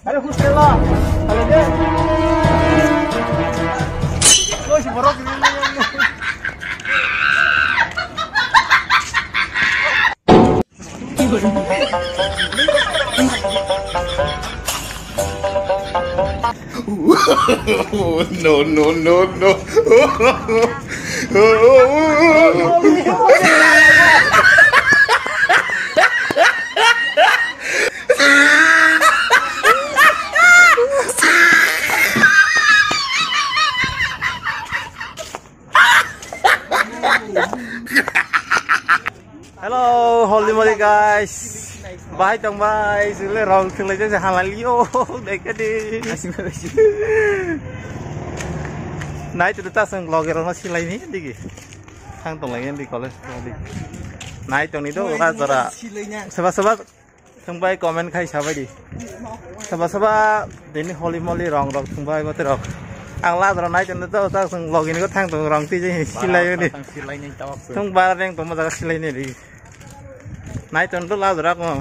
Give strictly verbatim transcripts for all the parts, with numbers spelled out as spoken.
Ayo hustel lah. Kalau dia, lo si borok ini. No no no no. Hello, holy moly guys. Bye tong bye. Sule rong thung lai jang halal yo. Dek ke di. Nai tu ta sang log ro si lai ni di. Thang tong lai di college di. Nai tong ni do ra jara. Saba saba thung bye comment khai sabai di. Saba saba deni holy moly rong rong thung bye mate rong. Ang la jara nai tong to ta sang log ni ko thang tong rong ti si lai ni. Thung ba reng tong ma jara si lai ni di. Nai tong to la jara ko.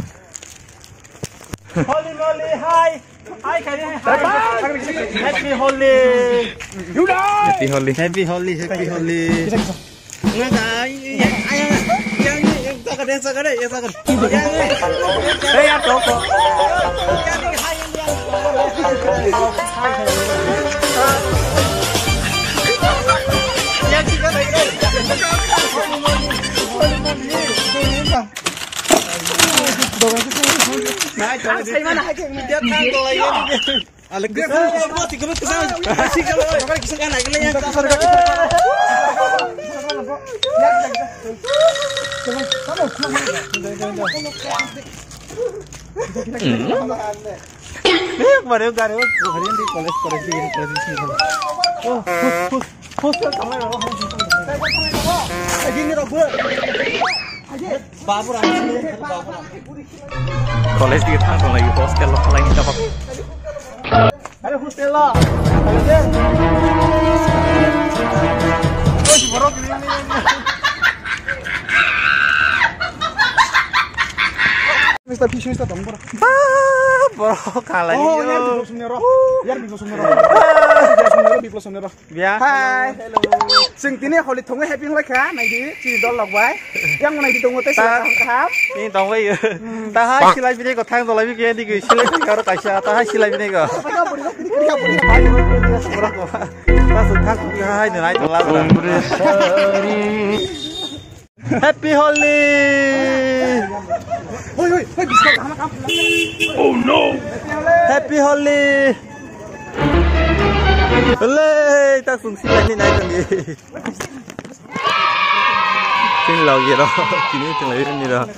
Holy moly, hi! Hi, Kari! Happy Holy! Happy Holy! Happy Holy! Happy Holy! Nga ka! Yang, yang, yang, sakit, yang sakit, yang sakit. Yang, eh, yang toko. Yang ni, hi, yang, yang. Yang tiga lagi. Holy moly! Holy moly! Nah, saya mana hakik dia tahu lagi ni. Alah, dia buat tiga belas kesan. Kasih kalau kalau kisah kan lagi yang kasar kasar. Eh, baru baru hari ini college college ini college ini. Oh, hostel kamar oh. Lagi ni robot. Babur ani babur. College di thang lagi hostel lo lagi dapat. Ayo hostel lah. Kalau dia. Oh, si borok ini. Mister Fish Mister Tombor. Ah, borok kalah ni. Oh, yar biglo sumnero. Yar biglo sumnero. Yar sumnero biglo sumnero. Ya. Hai. Hello. Sing tini holi thongai happy lai kha nai di chi dol lok bai. Yang nai di tong te sa kham. Ni tong wei. Ta hai silai bini ko thang dol lai bi ke di ki silai ka ro kaisa ta hai silai bini ko. Borok ko. Ta su thang ku hai ni nai tong la. Happy Holy. Hoi hoi, hoi biskot kamu kamu. Oh no. Happy Holy. Lê, ta xuống xin lên này còn gì? Xin lầu gì đó, chỉ biết xin lấy gì đó.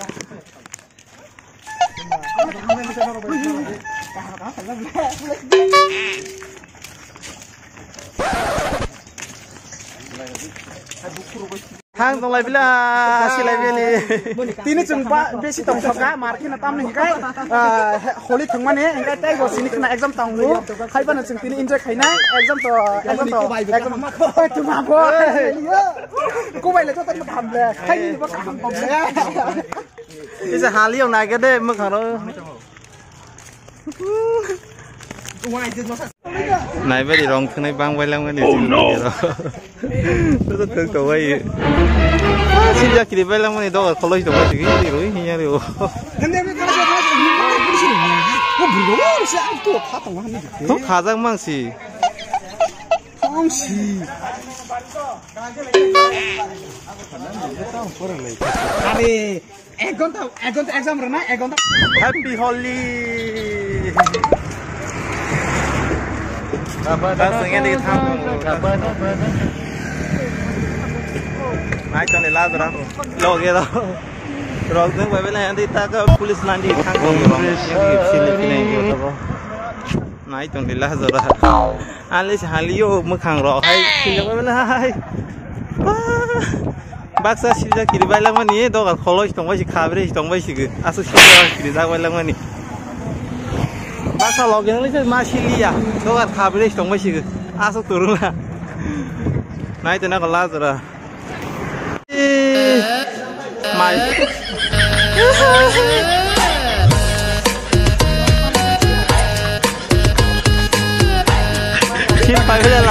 Hang tong lai bila hasil lai beli. Tini jumpa besi tong soka markin atam nih kai. Holy thung mana? Engkai tay go sini kena exam tong lu. Hai bana jeng tini enjoy khai nai. Exam to exam to exam tu ma bo. Ku bai le to tan ma tham le. Khai ni ba kam pom le. Ni sa hali ông này cái đấy mức hả đó. Này bây giờ rong này bang quay lắm cái này gì đó, rất thương cầu ấy. Xin ra kỹ bây lắm cái này đâu có lối đâu có gì gì rồi như nhau rồi. Thuốc khá răng mang gì? Không gì. Ari, egon tau, egon tau exam rena, egon tau. Happy Holy. Ta sengen đi thăm mai cho này la rồi lo kia đó rồi tiếng về bên này đi ta có police line đi thang cùng rồi những cái xin lên cái này nhiều đó mai cho này la rồi anh lấy hàng liu mức hàng rõ hay xin cho bên này bác sĩ xin ra kiri bay lắm anh ấy đó là college trong vậy khá vậy trong vậy chứ à số xin ra kiri ra bay lắm anh ấy Masa login ini masih liya, so kan kabel itu masih asal turun lah. Nah itu nak kelas dah. Mai.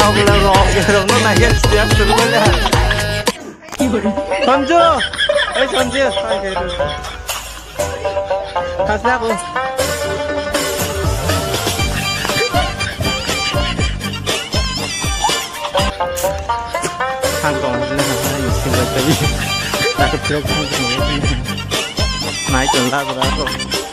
boleh rock gitu, nó này cái tiếng từ bên này. Sonju, eh Sonju, oke itu. Kasih aku. Kantong ini namanya singlet tadi. Takut jelek kantong ini. Naik ke atas berapa?